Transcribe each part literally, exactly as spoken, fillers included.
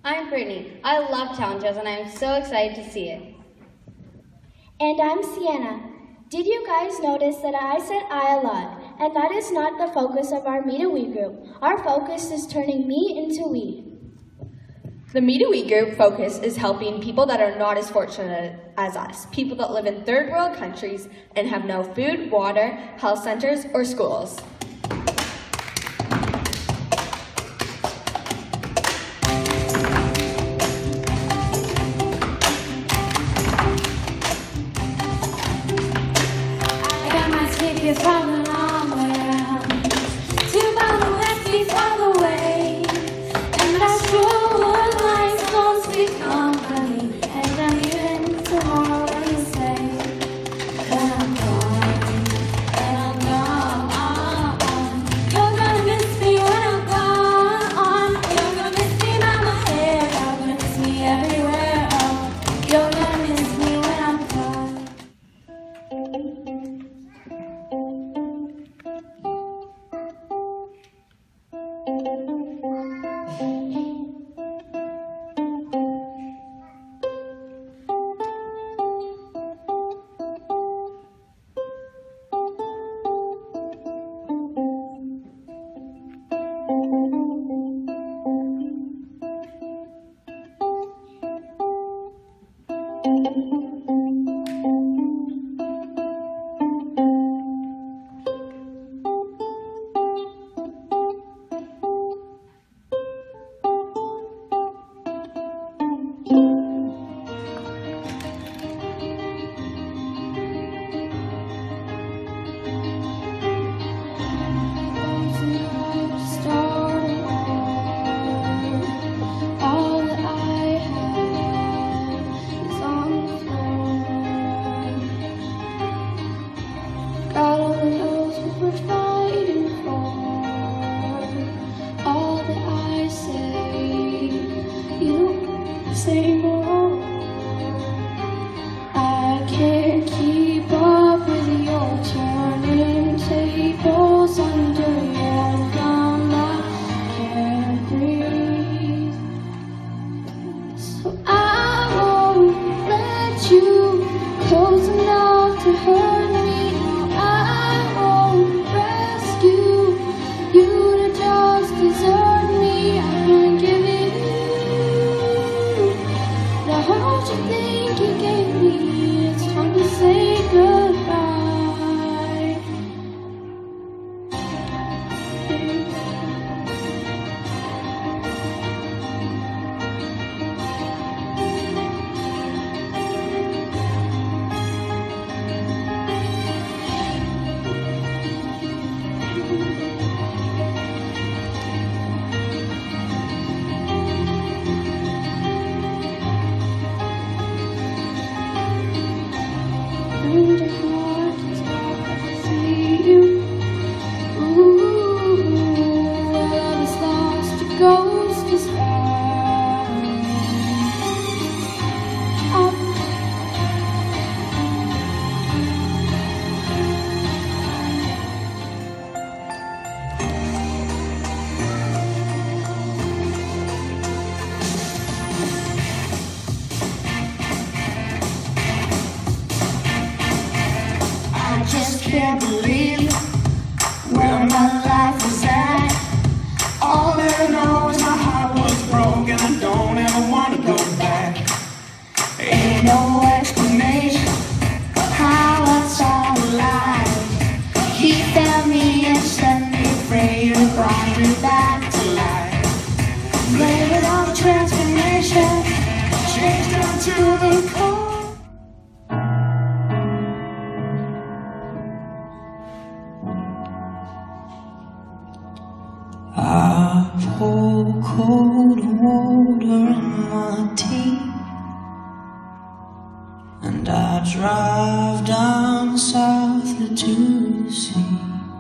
I'm Brittany. I love challenges and I'm so excited to see it. And I'm Sienna. Did you guys notice that I said I a lot? And that is not the focus of our Me to We group. Our focus is turning me into we. The Me to We group focus is helping people that are not as fortunate as us, people that live in third world countries and have no food, water, health centers, or schools. Tickets from the long way around to Bottle West all the way, and I sure would like some sweet company, and I'm leaving tomorrow when you say that I'm gone, that I'm gone. You're gonna miss me when I'm gone. You're gonna miss me by my hair. You're gonna miss me everywhere. Oh, you're gonna miss me when I'm gone. Say more. I can't keep up with your turning tables under your thumb. I can't breathe, so I won't let you close enough to hurt me. I won't rescue you to just desert me. I can't give it. What you think you gave me? It's time to say goodbye. Can't believe where my life was at. All I know is my heart was broken. I don't ever want to go back. Ain't no explanation how I saw alive. He found me and set me free and brought me back to life. Blame it on the transformation, changed down to the core. I pour cold water in my tea, and I drive down south to the sea,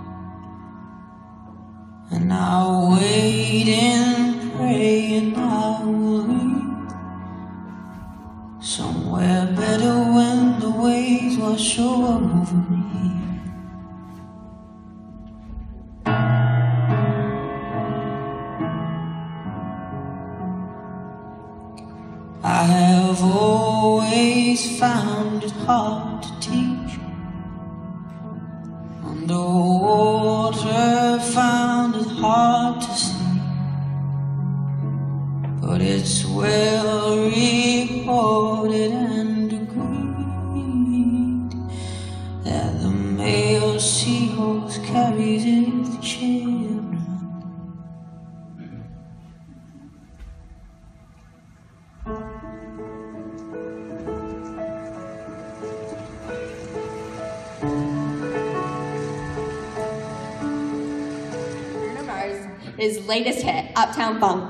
and I wait and pray and I will read somewhere better when the waves wash over me. I have always found it hard to teach. Underwater, found it hard to see. But it's well reported and agreed that the male seahorse carries its children. His latest hit, Uptown Funk.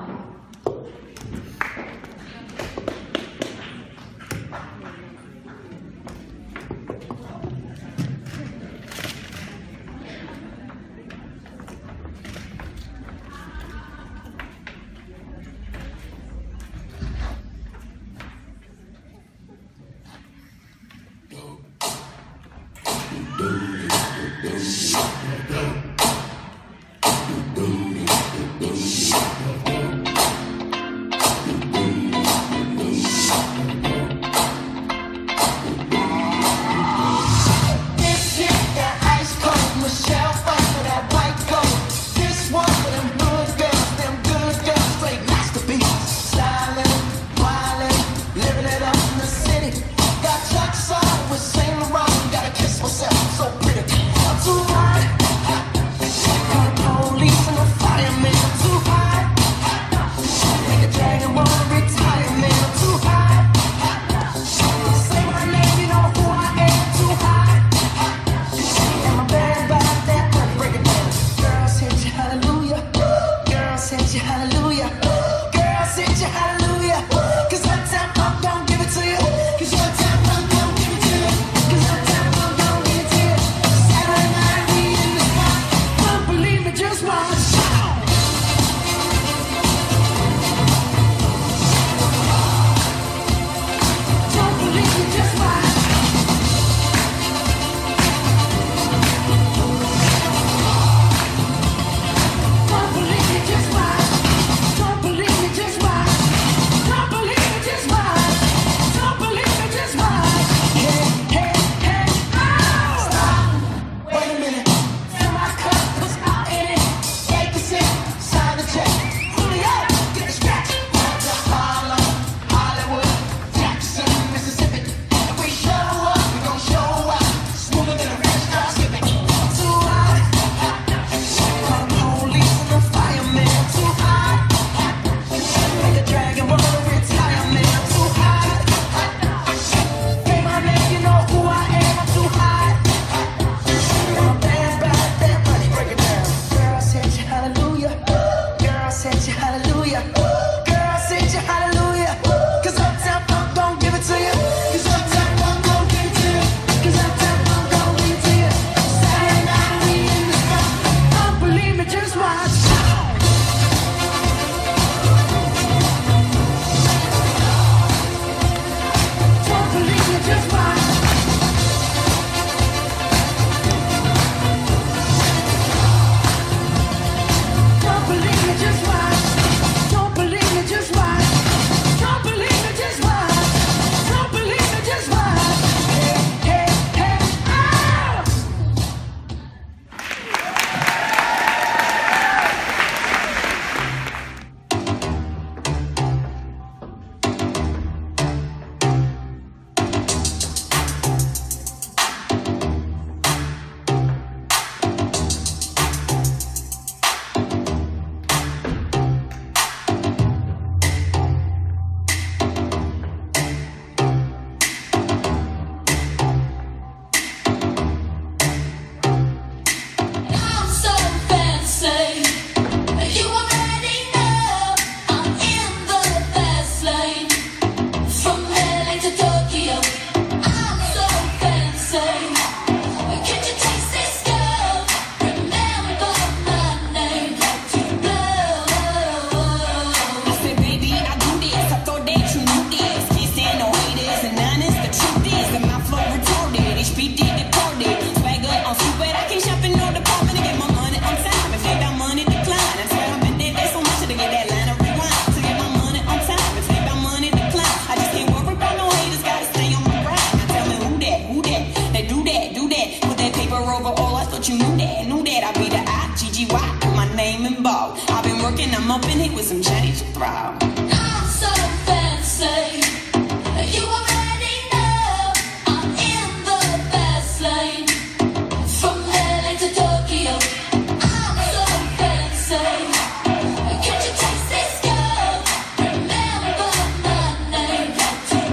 up in here with some change to throw. I'm so fancy. You already know I'm in the fast lane. From L A to Tokyo, I'm so fancy. Can't you taste this girl? Remember my name, got to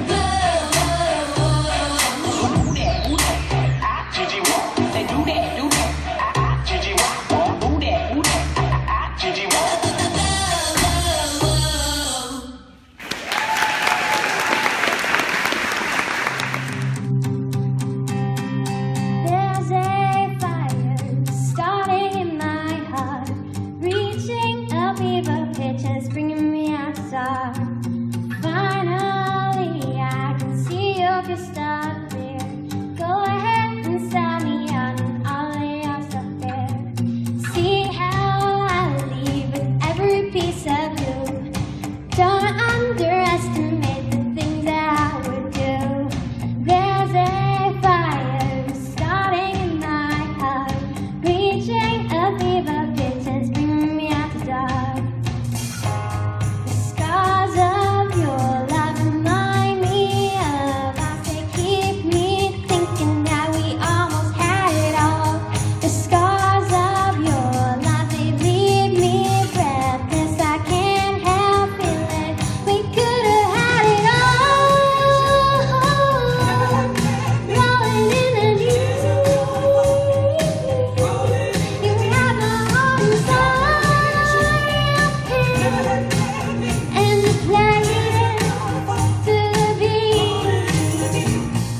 blow. Do that, do that, ah, Gigi walk. They do that, do that, ah, Gigi walk. Do that, do that, ah, Gigi walk. There's a fire starting in my heart, reaching a fever pitch and it's bringing me outside. Finally, I can see your crystal clear. Go ahead and sell me out and I'll lay your stuff there. See how I leave with every piece of you. Don't underestimate the things that I would do. There's a fire starting in my heart, reaching a fever pitch and it's bringing me out the dark. The scars of your love remind me of us. They keep me thinking that we almost had it all. The scars of your love, they leave me breathless. I can't help feeling we could have had it all. Rolling in the deep, you have my heart inside your hand, and you play it to the beat.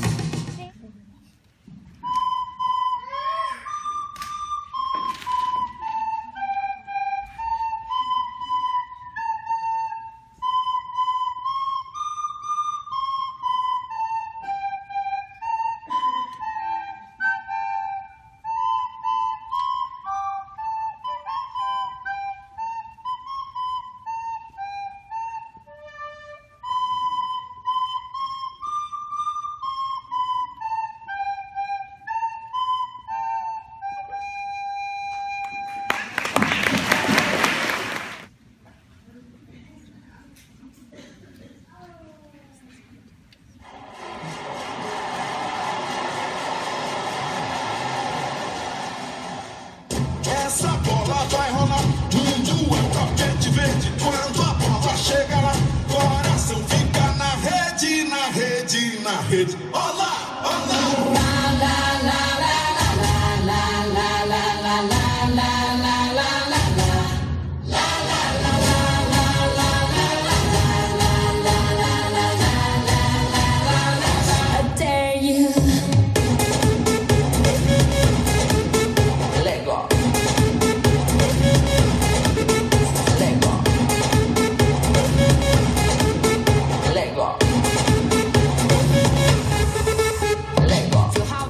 Essa bola vai rolar, mundo é um tapete verde. Quando a bola chega lá, coração fica na rede, na rede, na rede. Olá, olá. I dare you. Let go. Let go. Let go. Let go.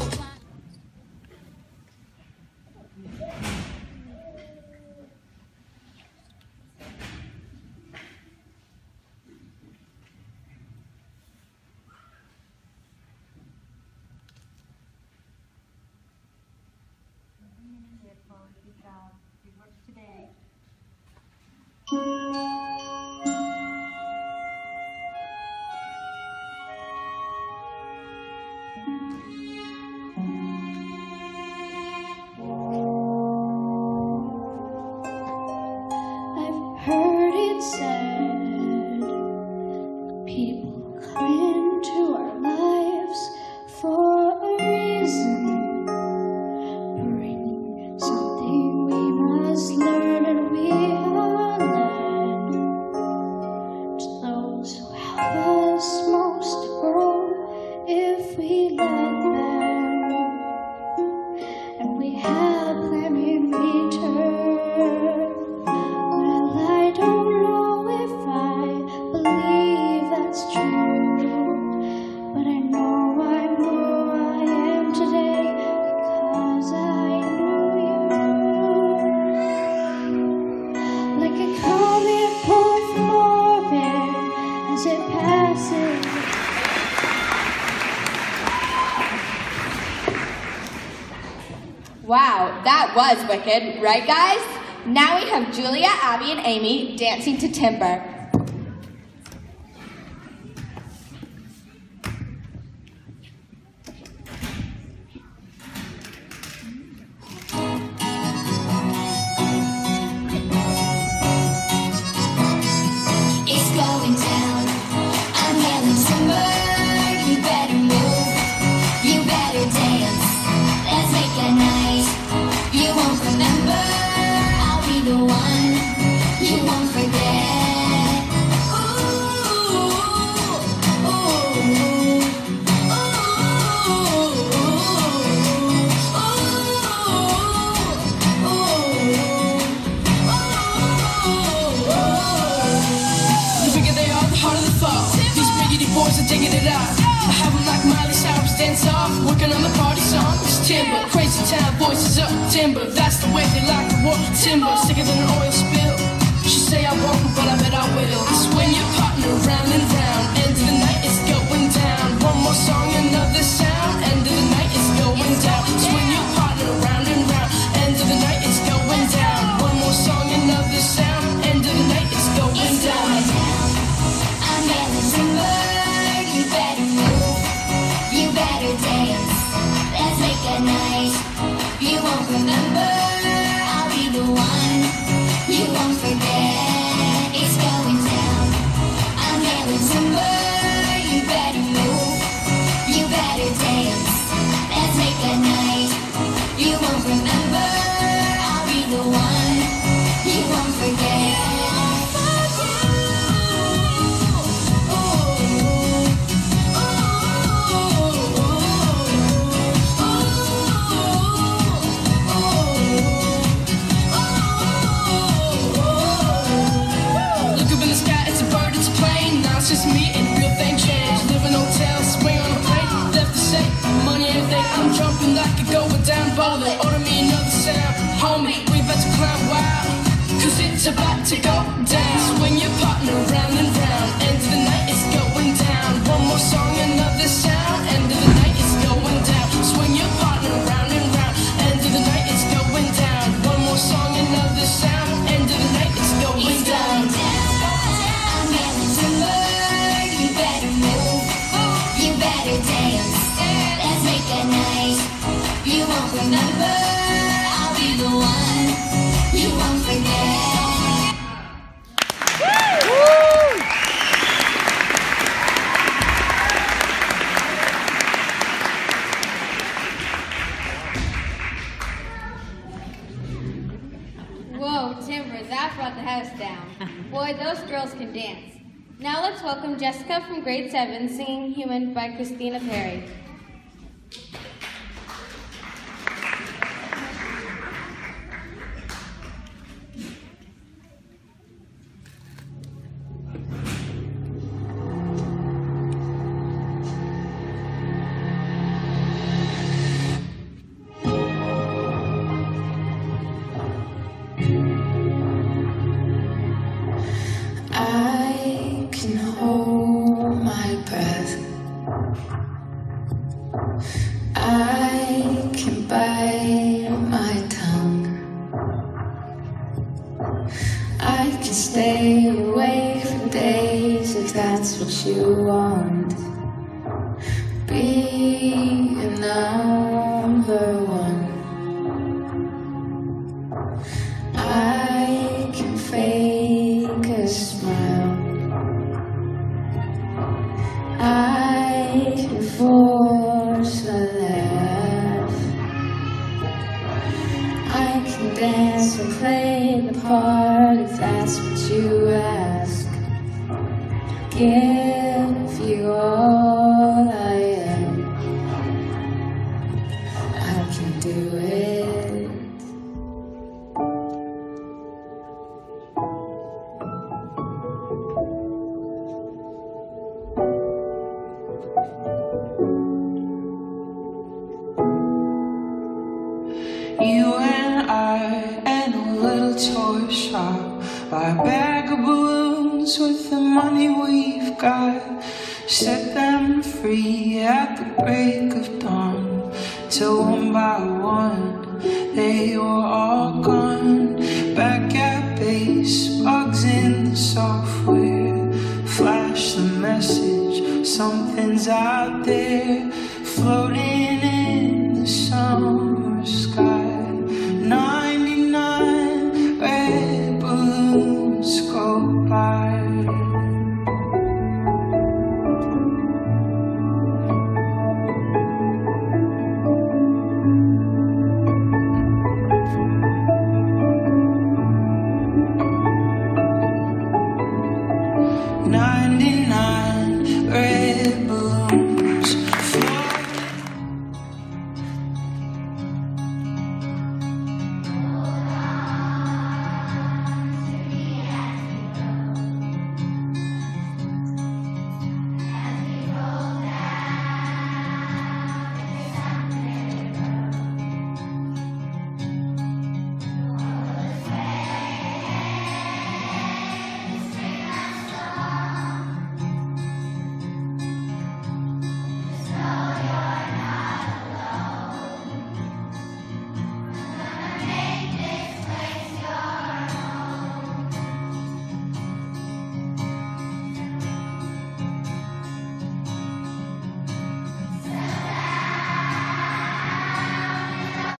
I've heard it said people come into our lives for a reason, bringing something we must learn, and we are led to those who help us most grow if we let them, and we have plenty in return. Well, I don't know if I believe that's true, but I know I'm who I am today because I knew you. Like a comet pulled from orbit as it passes. Wow, that was wicked, right guys? Now we have Julia, Abby, and Amy dancing to Timber. It's going down. I'm yelling timber. You better move. You better dance. Let's make a night. You won't remember. I'll be the one. You won't forget. Ooh, ooh, ooh, boys are digging it out. I have them like Miley Cyrus dance off, working on the party song. It's Timber, crazy town, voices up, Timber. That's the way they like to walk. Timber, sicker than an oil spill. She say I won't, but I bet I will. Swing your partner round and round. End of the night, it's going down. One more song, another sound. End of the night, it's going down. Swing your partner round and round. End of the night, it's going down. One more song, another sound. End of the night, it's going down. I'm yelling timber. You better move, you better dance. Let's make a night. You won't remember, I'll be the one. You won't forget. It's going down. I'm yelling timber. You better move, you better dance. Let's make a night. You won't remember, I'll be the one. You won't forget. It's just me and real thing changed. Live in hotels, swing on a plate, left the same. Money everything, I'm jumping like a going down bowling. Order me another sound, homie, we about to climb wild, cause it's about to go down. Swing your partner round and round. End of the night, it's going down. One more song, another sound. End of the night, it's going down. Swing your partner round and round. End of the night, it's going down. One more song, another sound. End of the night, it's going It's down. going down. I'm yelling timber. You better move, you better dance. Let's make a night. You won't remember, I'll be the one. You won't forget. Whoa, Timber, that brought the house down. Boy, those girls can dance. Now let's welcome Jessica from grade seven singing Human by Christina Perry. I can hold my breath. I can bite my tongue. I can stay awake for days if that's what you want. Be a number one. I can fake a smile. I can force a laugh. I can dance and play the part if that's what you ask. Give you all I am. I can do it. You and I and a little toy shop, buy a bag of balloons with the money we've got, set them free at the break of dawn, till one by one they were all gone. back at base, bugs in the software. Flash the message, something's out there, floating in the summer sky. ninety-nine red balloons go by. ninety